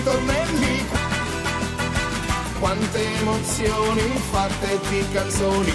ritornelli, quante emozioni fatte di canzoni.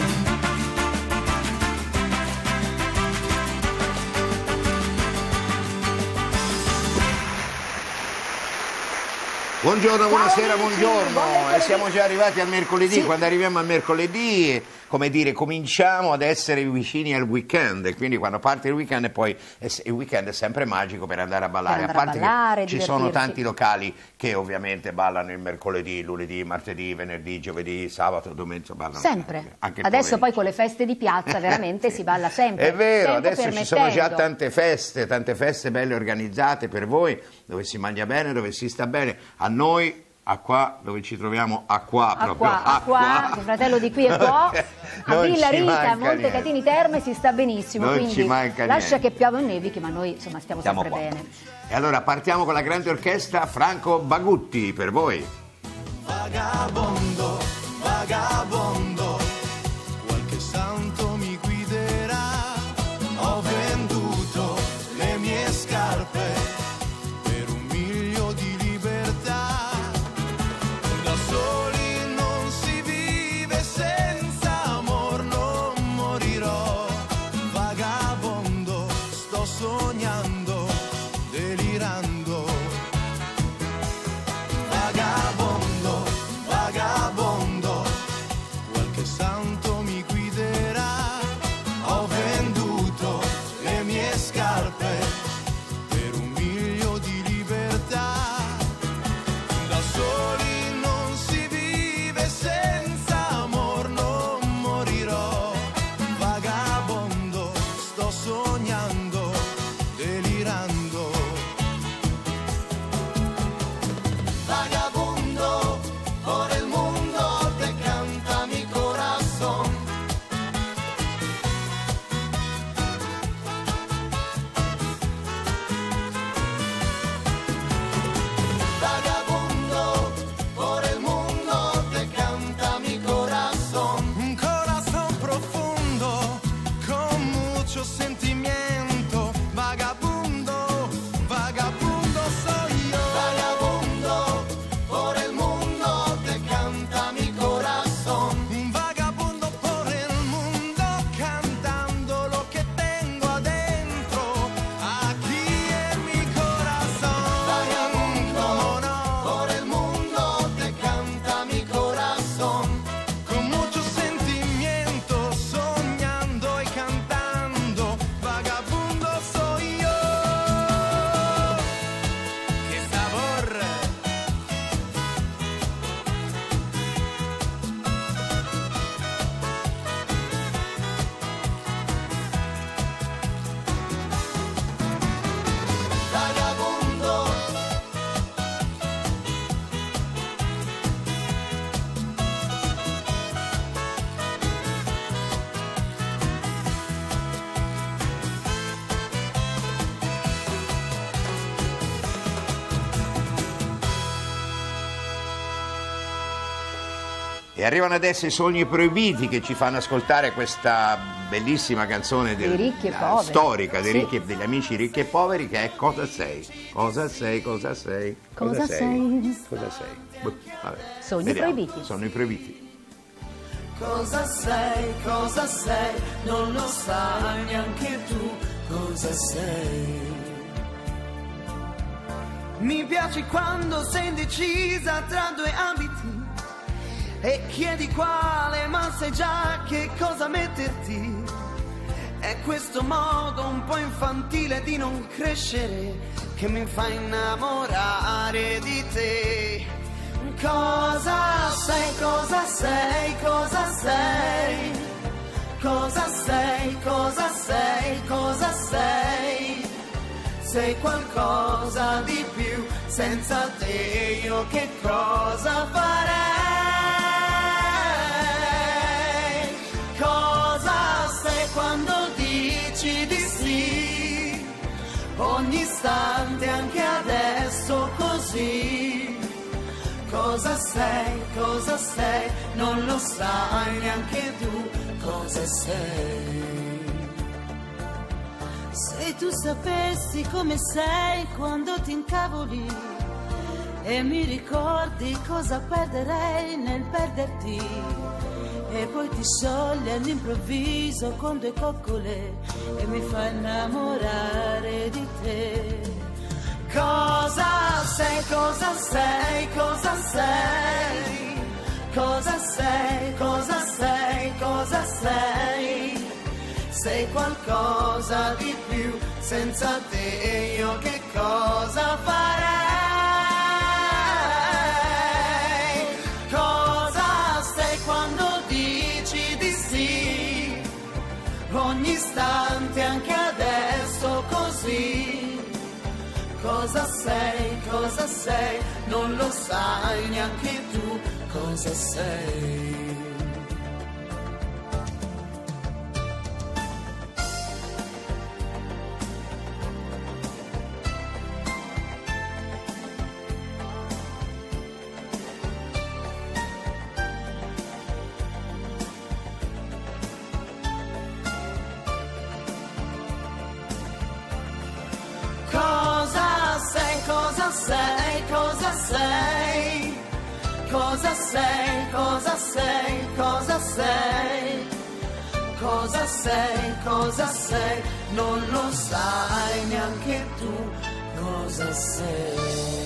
Buongiorno, buonasera, buongiorno. Buon E siamo già arrivati al mercoledì. Sì. Quando arriviamo al mercoledì, come dire, cominciamo ad essere vicini al weekend. E quindi quando parte il weekend, e poi il weekend è sempre magico per andare a ballare. Per A andare parte a ballare, che ci sono divertirsi. tanti locali che ovviamente ballano il mercoledì, lunedì, martedì, venerdì, giovedì, sabato, domenica, ballano Sempre. anche il Adesso pomeriggio. poi con le feste di piazza veramente si balla sempre. È vero, Tempo adesso ci sono già permettendo. tante feste belle organizzate per voi, dove si mangia bene, dove si sta bene. A noi, a qua, dove ci troviamo, a qua proprio. A qua, il fratello di qui è qua, a Non Villa ci Rita, manca a Montecatini Terme si sta benissimo, Non quindi ci manca lascia niente. che piova o nevichi, ma noi insomma stiamo sempre qua. bene. E allora partiamo con la grande orchestra Franco Bagutti per voi. Vagabondo, vagabondo, qualche santo mi guiderà. Ho venduto le mie scarpe per 1 miglio di libertà. Da soli non si vive, senza amor non morirò. Vagabondo, sto sognando, delirando. Vagabondo, vagabondo, qualche santo mi guiderà. Ho venduto le mie scarpe per 1 miglio di libertà. Da soli non si vive, senza amor non morirò. Vagabondo, sto sognando, delirando. Vagabundo por el mundo, te canta mi corazón. Vagabundo por el mundo, te canta mi corazón. Un corazón profundo con mucho sentimiento. Vagabundo, vagabundo soy yo. Vagabundo por el mundo, te canta mi corazón. Un vagabundo por el mundo, cantando lo que tengo adentro, aquí en mi corazón. Vagabundo por el mundo, te canta mi corazón. Con mucho sentimiento, soñando y cantando. Vagabundo soy yo. ¡Qué sabor! Vagabundo. E arrivano adesso i Sogni Proibiti che ci fanno ascoltare questa bellissima canzone Dei ricchi e poveri. storica dei Sì. degli amici ricchi e poveri, che è Cosa sei? Cosa sei? Cosa sei? Cosa sei? Cosa sei? Boh, vabbè. Sogni Vediamo. proibiti. Sogni proibiti. Cosa sei, non lo sai neanche tu cosa sei. Mi piace quando sei indecisa tra 2 abiti e chiedi quale, ma sai già che cosa metterti. È questo modo un po' infantile di non crescere che mi fa innamorare di te. Cosa sei, cosa sei, cosa sei? Cosa sei, cosa sei, cosa sei? Sei qualcosa di più, senza te io che cosa farei? Cosa sei quando dici di sì? Ogni istante, anche adesso così. Cosa sei, non lo sai neanche tu cosa sei. Se tu sapessi come sei quando ti incavoli e mi ricordi cosa perderei nel perderti, e poi ti sciogli all'improvviso con due coccole e mi fai innamorare di te. Cosa sei, cosa sei, cosa sei? Cosa sei, cosa sei, cosa sei? Sei qualcosa di più, senza te io che cosa farei? Cosa sei quando dici di sì? Ogni istante, anche adesso così. Cosa sei, non lo sai neanche tu cosa sei. Cosa sei, cosa sei? Cosa sei, cosa sei, cosa sei? Cosa sei, cosa sei? Non lo sai neanche tu cosa sei.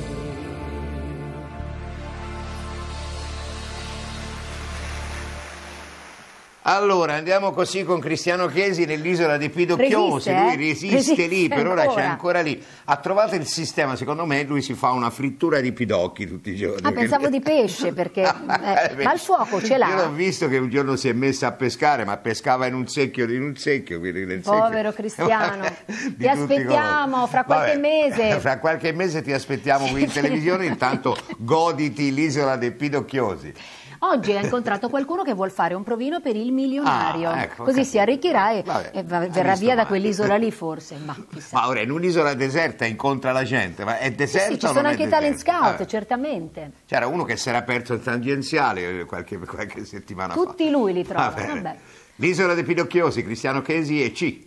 Allora, andiamo così con Cristiano Chiesi nell'isola di Pidocchiosi. Lui resiste lì, per ora c'è ancora lì. Ha trovato il sistema, secondo me lui si fa una frittura di pidocchi tutti i giorni. Ah, pensavo di pesce, perché ma il fuoco ce l'ha. Io l'ho visto che un giorno si è messa a pescare, ma pescava in un secchio, quindi nel povero secchio. Cristiano. Ti aspettiamo fra qualche mese. Fra qualche mese ti aspettiamo qui in televisione, intanto goditi l'isola dei Pidocchiosi. Oggi ha incontrato qualcuno che vuol fare un provino per il milionario, ecco, così si arricchirà e verrà via da male. quell'isola lì forse. Ma ora in un'isola deserta incontra la gente, ma è deserta? Sì, ci o sono non anche è i talent deserta? scout, certamente. C'era uno che si era aperto il tangenziale qualche settimana fa. Tutti lui li trova. Vabbè. L'isola dei Pidocchiosi, Cristiano Chiesi e C.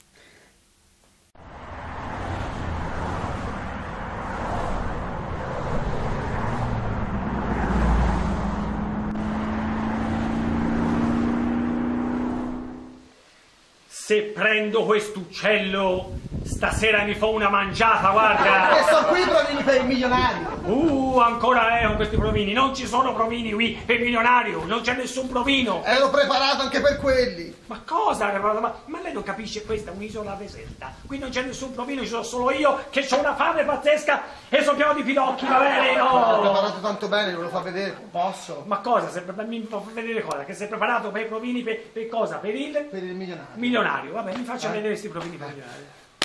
Se prendo quest'uccello, stasera mi fa una mangiata, guarda! E sono qui i provini per il milionario! Ancora con questi provini! Non ci sono provini qui per il milionario! Non c'è nessun provino! Ero preparato anche per quelli! Ma cosa? Ma lei non capisce, questa è un'isola deserta. Qui non c'è nessun provino, ci sono solo io che ho una fame pazzesca e sono pieno di pidocchi, va bene? L'ho No! preparato tanto bene, non lo fa vedere? Posso? Ma cosa? Mi fa vedere cosa? Che sei preparato per i provini per cosa? Per il milionario. Milionario, vabbè, mi faccia vedere questi provini per il milionario.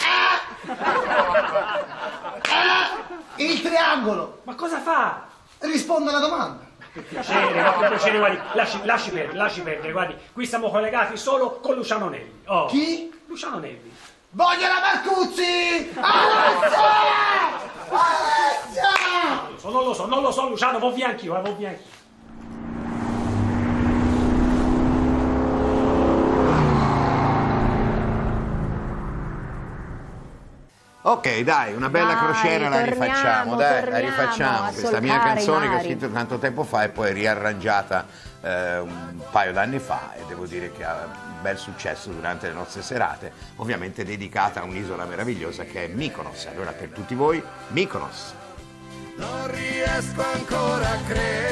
Il triangolo! Ma cosa fa? Risponde alla domanda! Che piacere, guardi, lasci perdere, guardi, qui siamo collegati solo con Luciano Nelli. Oh. Chi? Luciano Nelli. Voglio la Marcuzzi! Alessia! Alessia! Non lo so, Luciano, vo' via anch'io, vo' via anch'io. Ok, dai, una bella crociera la rifacciamo, la rifacciamo. Questa mia canzone che ho scritto tanto tempo fa e poi riarrangiata un paio d'anni fa e devo dire che ha un bel successo durante le nostre serate, ovviamente dedicata a un'isola meravigliosa che è Mykonos. Allora per tutti voi, Mykonos. Non riesco ancora a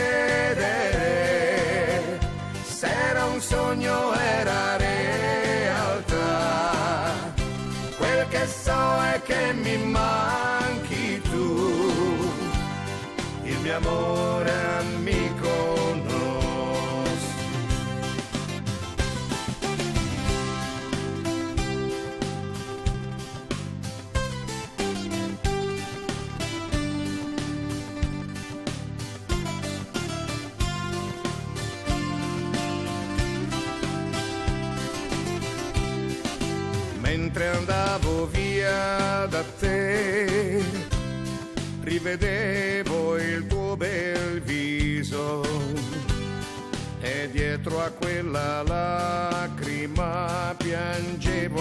credere, se era un sogno era realtà, quel che so è che mi manchi tu, il mio amore a Mykonos. Mentre andavo via da te, rivedevo il tuo bel viso e dietro a quella lacrima piangevo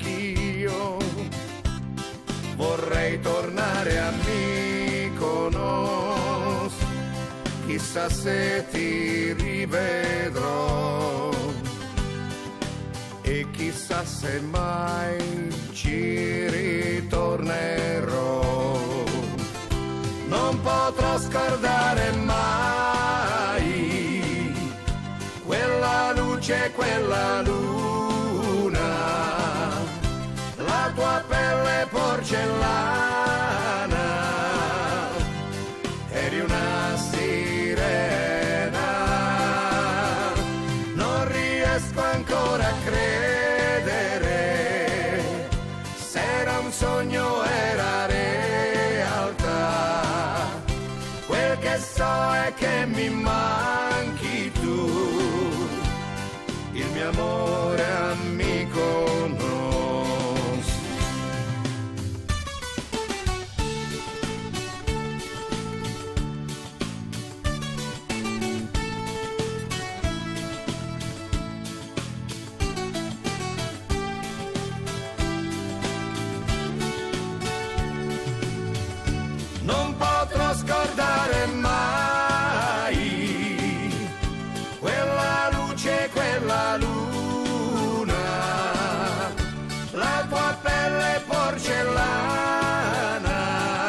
anch'io. Vorrei tornare a Mykonos chissà se ti rivedrò e chissà se mai ci ritornerò. Non potrò scordare mai quella luce, quella luna, la tua pelle porcellana, eri una sirena, non riesco ancora a credere, se era un sogno era realtà, quel che so è che mi manchi tu, il mio amore amico nostro. Non potrò scordare mai quella luce, quella luna, la tua pelle porcellana,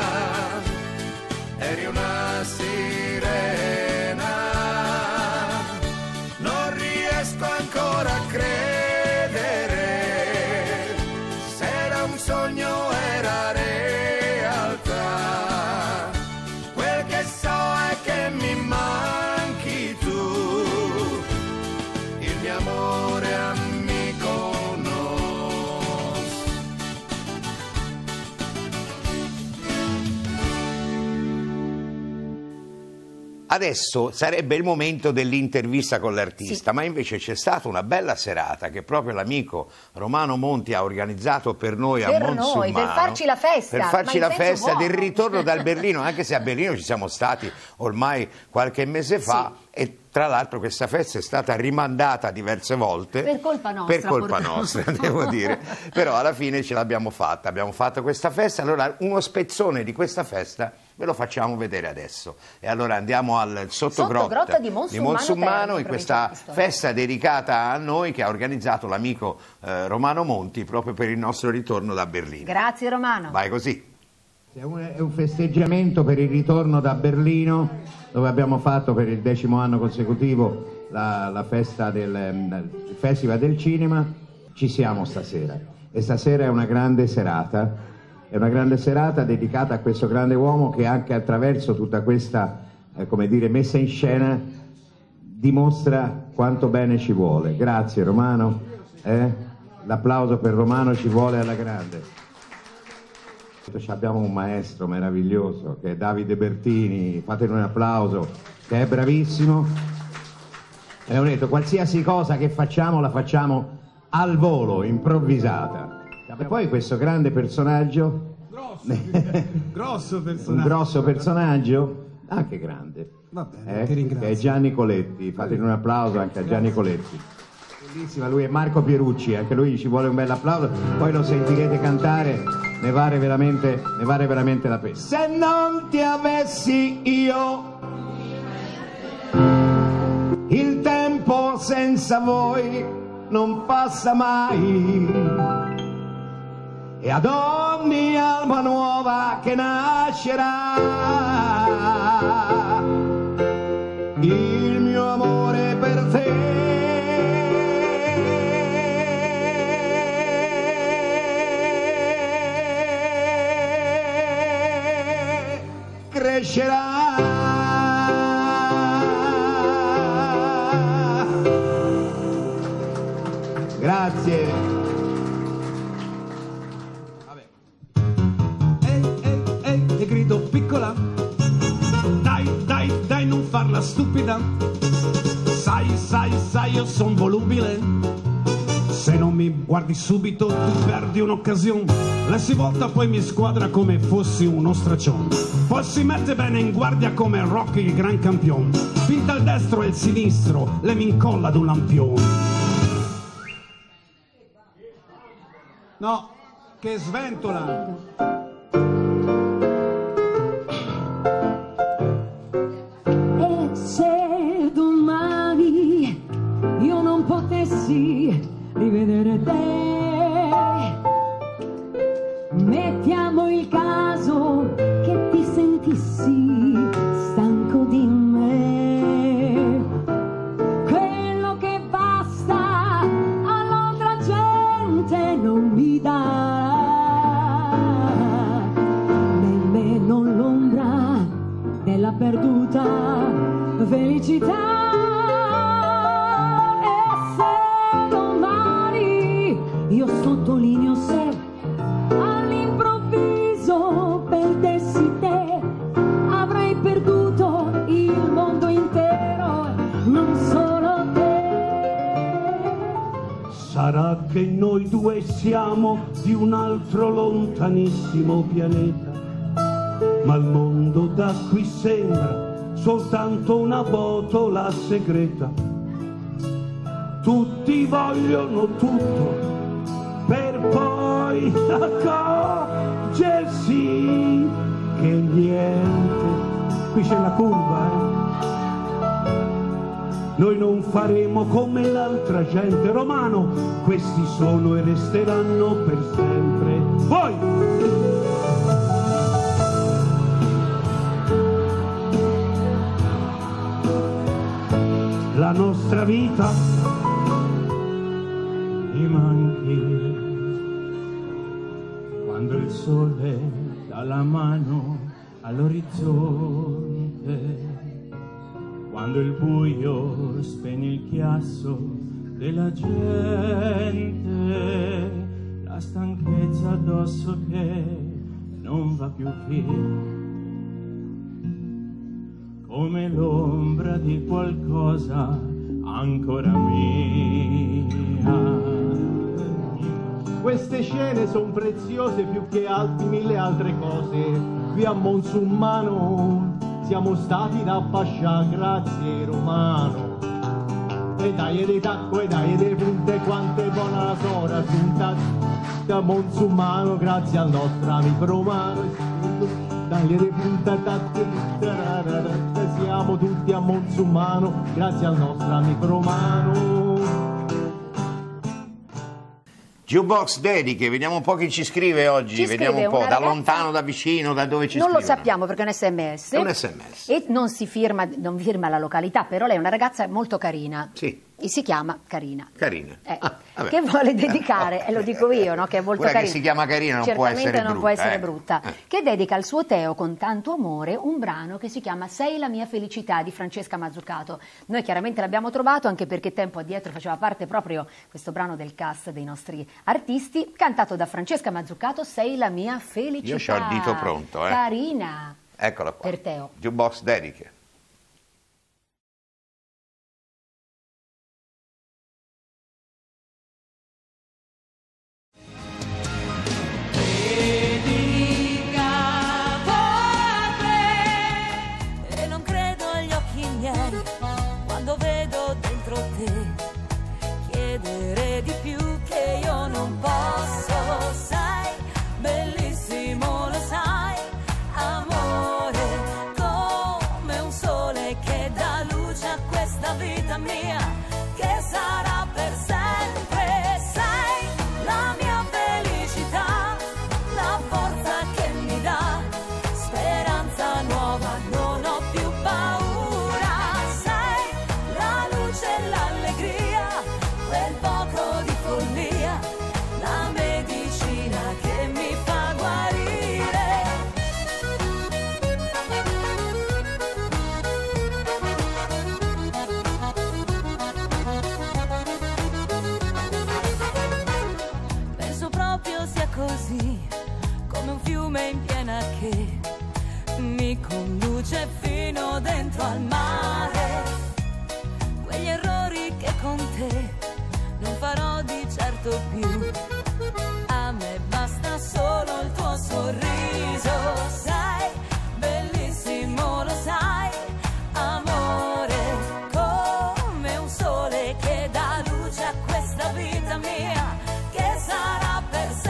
eri una sirena, non riesco ancora a credere, se era un sogno era realtà, quel che so è che mi manchi tu, il mio amore amico nostro. Adesso sarebbe il momento dell'intervista con l'artista, ma invece c'è stata una bella serata che proprio l'amico Romano Monti ha organizzato per noi a Monsummano, per farci la festa, per farci la festa del buono. ritorno dal Berlino, anche se a Berlino ci siamo stati ormai qualche mese fa. Sì. E tra l'altro questa festa è stata rimandata diverse volte per colpa nostra, per colpa nostra devo dire, però alla fine ce l'abbiamo fatta, abbiamo fatto questa festa. Allora uno spezzone di questa festa ve lo facciamo vedere adesso, e allora andiamo al Sottogrotta di Monsummano in questa festa dedicata a noi che ha organizzato l'amico Romano Monti proprio per il nostro ritorno da Berlino. Grazie Romano. Vai così. È un festeggiamento per il ritorno da Berlino, dove abbiamo fatto per il 10° anno consecutivo la festa del Festival del Cinema. Ci siamo stasera, e stasera è una grande serata dedicata a questo grande uomo che anche attraverso tutta questa come dire, messa in scena dimostra quanto bene ci vuole. Grazie Romano, l'applauso per Romano ci vuole alla grande. Abbiamo un maestro meraviglioso che è Davide Bertini, fatemi un applauso, che è bravissimo, e ho detto qualsiasi cosa che facciamo la facciamo al volo, improvvisata. E poi questo grande personaggio, Grosso personaggio. un grosso personaggio, anche grande, Va bene, ti ringrazio. che è Gianni Coletti, fatemi un applauso anche a Gianni Coletti. Bellissima, lui è Marco Pierucci, anche lui ci vuole un bel applauso, poi lo sentirete cantare, ne vale veramente la pena. Se non ti avessi io, il tempo senza voi non passa mai, e ad ogni alba nuova che nascerà il mio amore per te crescerà. Grazie. Vabbè. Ehi, ti grido piccola, dai, non farla stupida, sai, io son volubile, se non mi guardi subito tu perdi un'occasione, lei si volta poi mi squadra come fossi uno straccione, poi si mette bene in guardia come Rocky il gran campione, finta il destro e il sinistro, lei mi incolla ad un lampione. No, che sventola! E se sentirsi, rivedere te. Mettiamo il caso che ti sentissi stanco di me. Quello che basta all'altra gente non mi dà, nemmeno l'ombra della perduta felicità. E se domani io sottolineo se all'improvviso perdessi te, avrei perduto il mondo intero, non solo te. Sarà che noi due siamo di un altro lontanissimo pianeta, ma il mondo da qui sembra soltanto una botola segreta. Tutti vogliono tutto per poi accorgersi che niente. Qui c'è la curva, Noi non faremo come l'altra gente. Romano, questi sono e resteranno per sempre. Voi! La nostra vita mi manchi quando il sole dà la mano all'orizzonte, quando il buio spegne il chiasso della gente, la stanchezza addosso che non va più via, come l'ombra di qualcosa ancora mia. Queste scene sono preziose più che altri mille altre cose. Qui a Monsummano siamo stati da pascià, grazie Romano. E dai dei tacco e dai dei punte, quante buona la sora giunta da Monsummano, grazie al nostro amico Romano. Dai dei punte, siamo tutti a Monsummano, grazie al nostro amico Romano. Jukebox dediche, vediamo un po' chi ci scrive oggi, vediamo un po', da lontano, da vicino, da dove ci non scrivono. Non lo sappiamo perché è un SMS. È un SMS. E non firma la località, però lei è una ragazza molto carina. Sì. E si chiama Carina. Carina. Che vuole dedicare, e lo dico io, no? Che è molto quella carina. che si chiama Carina non certamente può essere brutta. Che dedica al suo Teo con tanto amore un brano che si chiama Sei la mia felicità di Francesca Mazzucato. Noi chiaramente l'abbiamo trovato anche perché tempo addietro faceva parte proprio questo brano del cast dei nostri artisti, cantato da Francesca Mazzucato, Sei la mia felicità. Io c'ho il dito pronto, Carina. Eccola qua. Per Teo. Jukebox dediche. Così come un fiume in piena che mi conduce fino dentro al mare. Quegli errori che con te non farò di certo più. A me basta solo il tuo sorriso. Sei bellissimo, lo sai, amore, come un sole che dà luce a questa vita mia che sarà per sempre.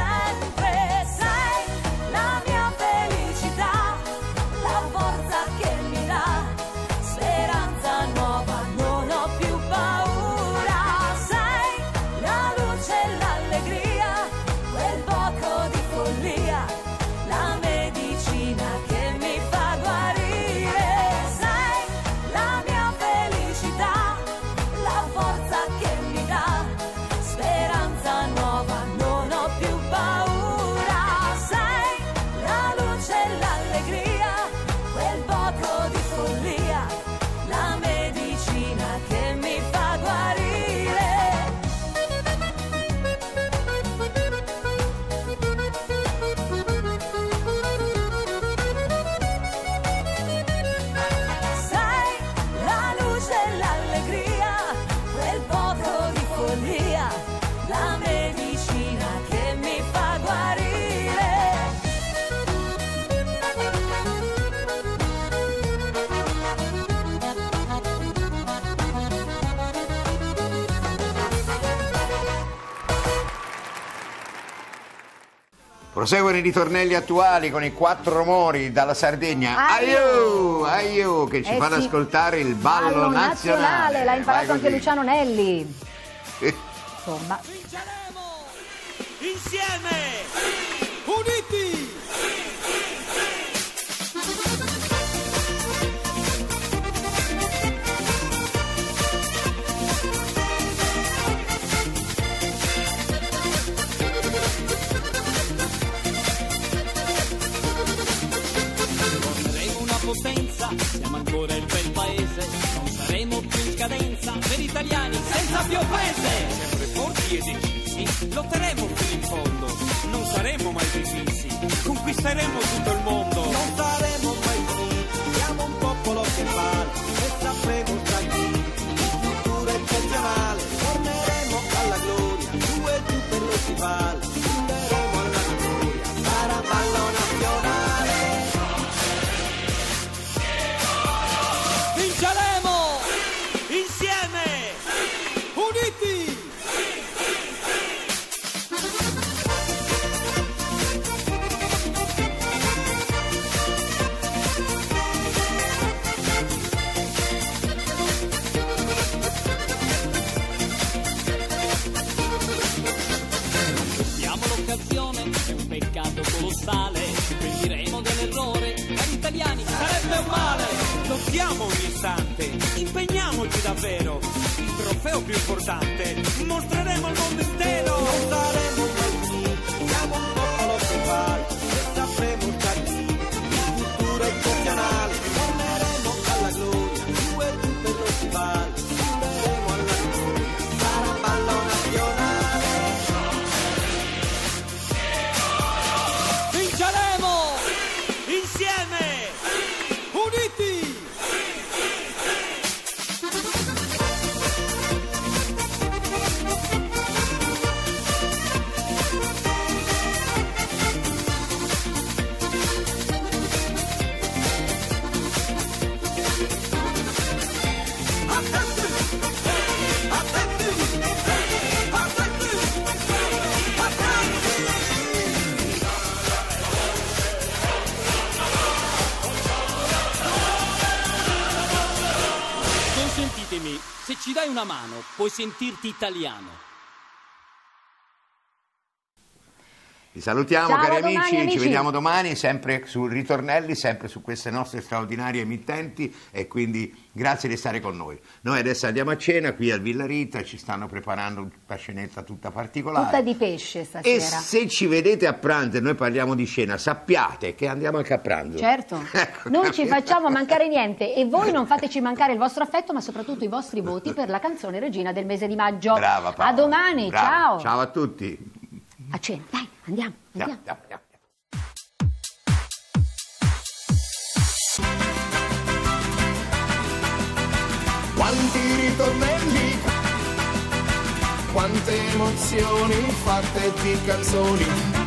Proseguono i ritornelli attuali con i 4 rumori dalla Sardegna. Aiu, che ci fanno ascoltare il ballo nazionale. L'ha imparato anche Luciano Nelli. Insomma. Vinceremo insieme, uniti. Potenza, siamo ancora il bel paese, non saremo più in scadenza, per italiani senza più offese. Sempre forti e decisi, lotteremo fino in fondo, non saremo mai divisi, conquisteremo tutto il mondo. Non saremo mai finiti, siamo un popolo che vale e sapremo stare. Il futuro è eccezionale, torneremo alla gloria, tu e tu per lo stivale, torneremo alla gloria, sarà ballo nazionale. Vinceremo insieme, uniti. Diamo l'occasione, è un peccato colossale, ci pentiremo dell'errore, agli italiani Sarebbe un male, lottiamo ogni istante, impegniamoci davvero. Il trofeo più importante mostreremo al mondo intero. Non saremo mai finiti, siamo un popolo che vale e sapremo stare. Il futuro è eccezionale, torneremo alla gloria, tu e tu per lo stivale, torneremo alla gloria, sarà ballo nazionale. Vinceremo insieme, uniti. Consentitemi, se ci dai una mano, puoi sentirti italiano. Vi salutiamo, Ciao, cari domani, amici, ci amici. vediamo domani sempre su Ritornelli, sempre su queste nostre straordinarie emittenti, e quindi grazie di stare con noi. Noi adesso andiamo a cena qui al Villa Rita, ci stanno preparando una scenetta tutta particolare. Tutta di pesce E stasera. se ci vedete a pranzo e noi parliamo di cena, sappiate che andiamo anche a pranzo. Certo, Ecco, non ci facciamo mancare niente e voi non fateci mancare il vostro affetto, ma soprattutto i vostri voti per la canzone regina del mese di maggio. Brava Paola. A domani, Brava. ciao. Ciao a tutti. A cena, dai, andiamo. Andiamo. Quanti ritornelli, quante emozioni fatte di canzoni.